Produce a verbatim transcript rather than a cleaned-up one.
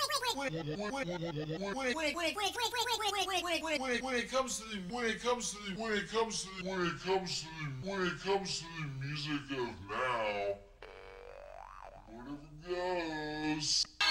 when it comes to the when it comes to the when it comes to the when it comes to the when it comes to the music of now, whatever goes.